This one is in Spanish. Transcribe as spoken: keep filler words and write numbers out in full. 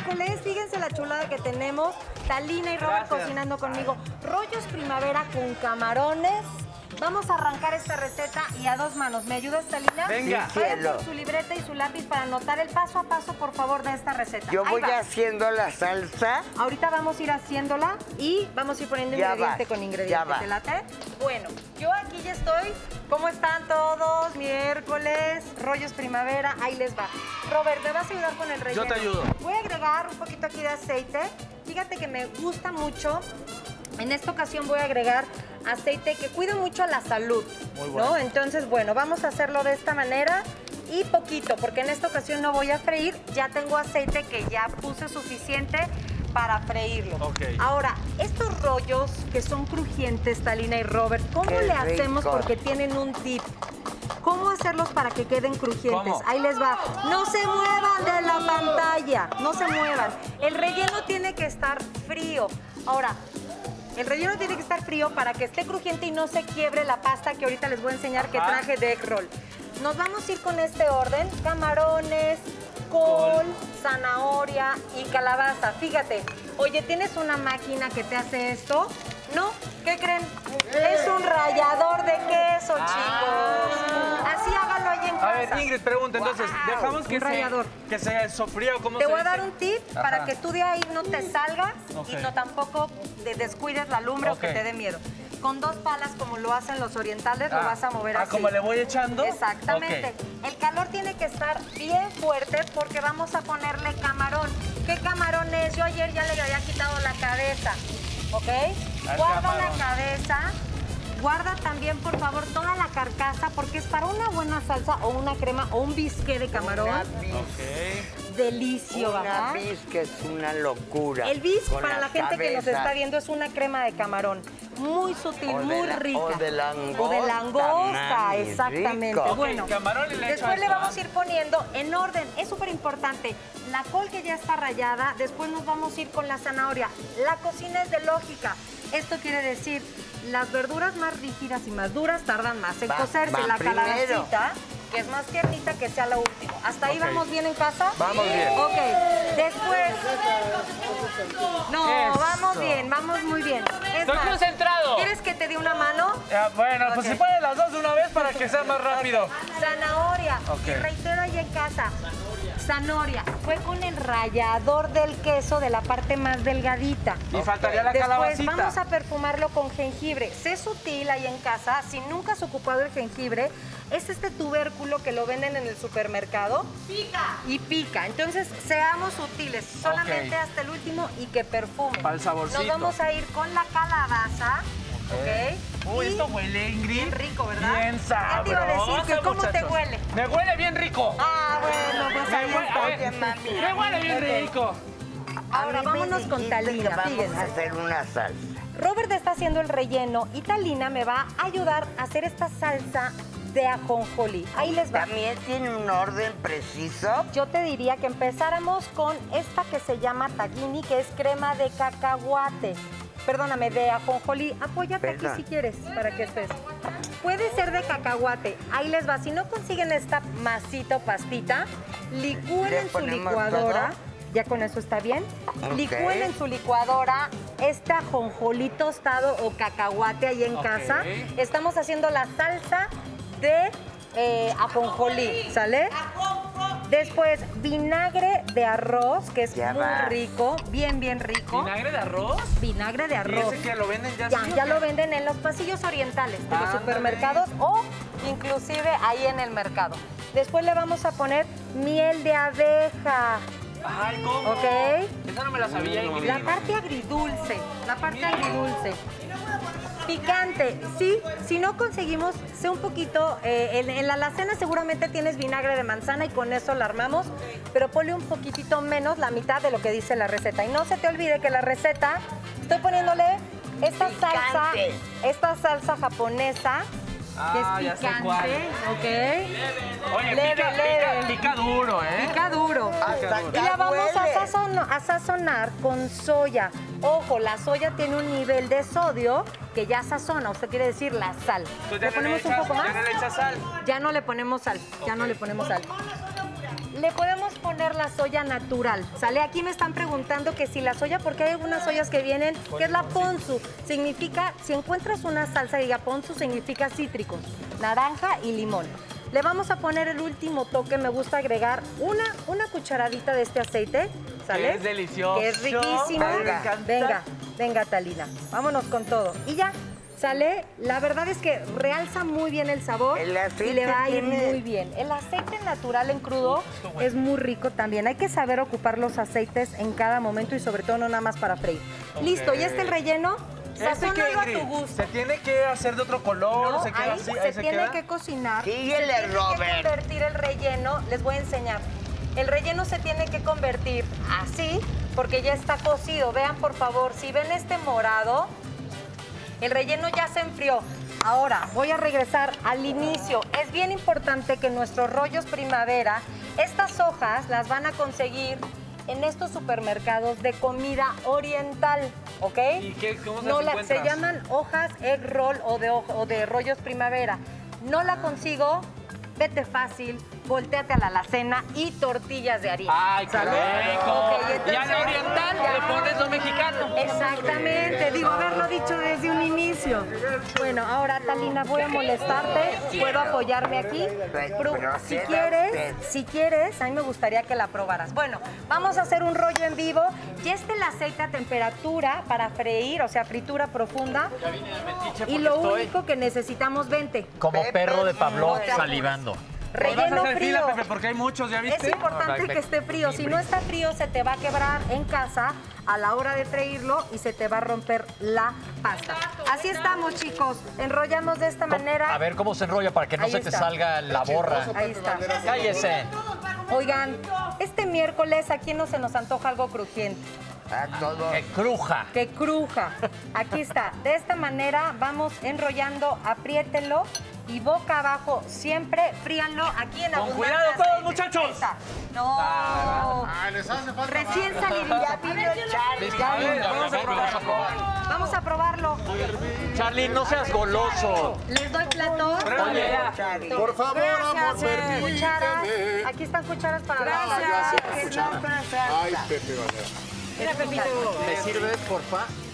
miércoles. Fíjense la chulada que tenemos. Talina y Robert Gracias. cocinando conmigo. Rollos primavera con camarones. Vamos a arrancar esta receta y a dos manos. ¿Me ayudas, Talina? Venga. Sí, Vayan cielo. con su libreta y su lápiz para anotar el paso a paso, por favor, de esta receta. Yo Ahí voy va. haciendo la salsa. Ahorita vamos a ir haciéndola y vamos a ir poniendo Ya ingrediente vas, con ya ingrediente. vas. ¿Te late? Bueno, yo aquí ya estoy. ¿Cómo están todos? Miércoles, rollos primavera, ahí les va. Robert, ¿me vas a ayudar con el relleno? Yo te ayudo. Voy a agregar un poquito aquí de aceite. Fíjate que me gusta mucho. En esta ocasión voy a agregar aceite que cuida mucho la salud. Muy bueno. ¿no? Entonces, bueno, vamos a hacerlo de esta manera y poquito, porque en esta ocasión no voy a freír. Ya tengo aceite que ya puse suficiente para freírlo. Ok. Ahora, estos rollos que son crujientes, Talina y Robert, ¿cómo Qué le hacemos? rico. Porque tienen un tip. ¿Cómo hacerlos para que queden crujientes? ¿Cómo? Ahí les va. No se muevan de la pantalla, no se muevan. El relleno tiene que estar frío. Ahora, el relleno tiene que estar frío para que esté crujiente y no se quiebre la pasta que ahorita les voy a enseñar que Ajá. traje de egg roll. Nos vamos a ir con este orden: camarones, col, zanahoria y calabaza. Fíjate, oye, ¿tienes una máquina que te hace esto? ¿No? ¿Qué creen? Es un rallador de queso, chicos. Así hágalo ahí en casa. A ver, Ingrid, pregunta, entonces, Wow. dejamos que Un rallador. se, que se sofría o cómo Te se voy a dice? dar un tip Ajá. para que tú de ahí no te salgas Ok. y no tampoco te descuides la lumbre Ok. o que te dé miedo. Con dos palas, como lo hacen los orientales, lo Ah, vas a mover ah, así. como le voy echando. Exactamente. Ok. El calor tiene que estar bien fuerte porque vamos a ponerle camarón. ¿Qué camarón es? Yo ayer ya le había quitado la cabeza, ¿ok? Al Guarda la camarón. cabeza. Guarda también, por favor, toda la carcasa porque es para una buena salsa o una crema o un bisque de camarón. Una bis, Ok. Delicio, una ¿verdad? bis que es una locura. El bis, Con para la las gente que nos está cabezas. viendo, es una crema de camarón. Muy sutil, O de muy la- rica. o de langosta, O de langosta, mami, exactamente. rico. Ok, Bueno, camarón y le echo después le esto, vamos ¿ah? a ir poniendo en orden. Es súper importante. La col que ya está rallada, después nos vamos a ir con la zanahoria. La cocina es de lógica. Esto quiere decir, las verduras más rígidas y más duras tardan más en Va- cocerse. va La primero. calabacita, que es más tiernita, que sea la última. ¿Hasta ahí Ok. vamos bien en casa? Vamos bien. Ok, después... No, Eso. vamos bien, vamos muy bien. Es Estoy más, concentrado. ¿quieres que te dé una mano? Ya, bueno, pues Ok. si pueden las dos de una vez para que sea más rápido. Zanahoria. Ok. Y reitero ahí en casa. Zanahoria. Fue con el rallador del queso de la parte más delgadita. Y faltaría la Después calabacita. vamos a perfumarlo con jengibre. Sé sutil ahí en casa. Si nunca has ocupado el jengibre, es este tubérculo que lo venden en el supermercado. Pica. Y pica. Entonces, seamos sutiles. Solamente Ok. hasta el último y que perfume. Para el saborcito. Nos vamos a ir con la calabaza. ¿Ok? Uy, Y esto huele, Ingrid. bien rico, ¿verdad? Bien Ya te iba a decir que sabroso, cómo te muchachos. huele. Me huele bien rico. Ah, bueno, pues Me ahí huele, a ver, está. me huele bien rico. Ahora A mí me vámonos con dijiste que Talina, vamos fíjense. a hacer una salsa. Robert está haciendo el relleno y Talina me va a ayudar a hacer esta salsa de ajonjolí. Ahí les va. También tiene un orden preciso. Yo te diría que empezáramos con esta que se llama tahini, que es crema de cacahuate. Perdóname, de ajonjolí. Apóyate Perdón. aquí si quieres, para que estés. Puede ser de cacahuate. Ahí les va. Si no consiguen esta masita o pastita, licúen ¿Le en su ponemos licuadora. todo? Ya con eso está bien. Ok. Licúen en su licuadora este ajonjolí tostado o cacahuate ahí en Ok. casa. Estamos haciendo la salsa de eh, ajonjolí, ¿sale? Después, vinagre de arroz, que es Ya muy va. rico, bien, bien rico. ¿Vinagre de arroz? Vinagre de ¿Y arroz. ese que lo venden ya Ya, así, o ya qué? lo venden en los pasillos orientales de los Ándale. supermercados o inclusive ahí en el mercado. Después le vamos a poner miel de abeja, Ay, ¿cómo? ¿ok? Esa no me la sabía, Ingrid. La parte agridulce, la parte agridulce. Picante, sí, si no conseguimos, sé un poquito, eh, en, en la alacena seguramente tienes vinagre de manzana y con eso la armamos, pero ponle un poquitito menos, la mitad de lo que dice la receta. Y no se te olvide que la receta, estoy poniéndole esta salsa, Picante. esta salsa japonesa, Ah, que ya es sé cuál. picante, ¿ok? Oye, Leve, pica, leve. pica, pica duro, ¿eh? Pica duro. Hasta Y la acá vamos a, huele. sazon- a sazonar con soya. Ojo, la soya tiene un nivel de sodio que ya sazona, usted quiere decir la sal. Pues ¿Le ya no le ponemos un echas- poco más? ya no le echas sal. Ya no le ponemos sal, ya no le ponemos sal. le podemos poner la soya natural, ¿sale? Aquí me están preguntando que si la soya, porque hay algunas soyas que vienen, que es la ponzu. Significa, si encuentras una salsa que diga ponzu, significa cítricos, naranja y limón. Le vamos a poner el último toque, me gusta agregar una, una cucharadita de este aceite, ¿sale? Que es delicioso. Que es riquísimo. Me Venga, venga, venga, Talina, vámonos con todo. Y ya, ¿sale? La verdad es que realza muy bien el sabor El aceite y le va a ir tiene- muy bien. El aceite natural en crudo es muy rico también. Hay que saber ocupar los aceites en cada momento y sobre todo no nada más para freír. Listo, ya está el relleno. ¿Este qué, Sazónalo a tu Ingrid? gusto. ¿Se tiene que hacer de otro color? No, ¿Se queda ahí así? se, ¿Ahí se tiene queda? que cocinar. Síguele, se tiene Robert. que convertir el relleno. Les voy a enseñar. El relleno se tiene que convertir así porque ya está cocido. Vean, por favor, si ven este morado, el relleno ya se enfrió. Ahora, voy a regresar al inicio. Es bien importante que nuestros rollos primavera, estas hojas las van a conseguir en estos supermercados de comida oriental, ¿ok? ¿Y qué- cómo se no las la- Se encuentras? llaman hojas egg roll o de, ho- o de rollos primavera. No la consigo, vete fácil, volteate a la alacena y tortillas de harina. ¡Ay, qué ¿sale? rico! Ok, Y a entonces- la oriental le pones lo mexicano. Exactamente, digo, haberlo dicho desde un inicio. Bueno, ahora, Talina, voy a molestarte. Puedo apoyarme aquí. Pero si quieres, si quieres, a mí me gustaría que la probaras. Bueno, vamos a hacer un rollo en vivo. Ya está el aceite a temperatura para freír, o sea, fritura profunda. Y lo único que necesitamos, vente. Como Pepe, perro de Pavlov no. salivando. Vas a Relleno hacer frío. fila, Pepe, porque hay muchos, ¿ya viste? Es importante que esté frío. Si no está frío, se te va a quebrar en casa a la hora de freírlo y se te va a romper la pasta. Así estamos, chicos. Enrollamos de esta manera. A ver cómo se enrolla para que no Ahí se te está. salga la borra. Ahí está. Cállese. Oigan, este miércoles aquí no se nos antoja algo crujiente. A todo. Que cruja. Que cruja. Aquí está. De esta manera vamos enrollando, apriétenlo y boca abajo siempre fríanlo aquí en Con abundante cuidado todos, aceite. muchachos. Ahí está. No. Recién salidilla. Listo, A ver, ya, vamos a ya, probar. vamos a probar. Vamos a probarlo. Charlie, no seas goloso. Les doy platos. Oye, Por favor, amor, Gracias. Cucharas. permíteme. Aquí están cucharas para la Ah, ya sé, salsa. cuchara. Ay, Pepe Valera. Mira, Pepito. ¿me sirves, porfa?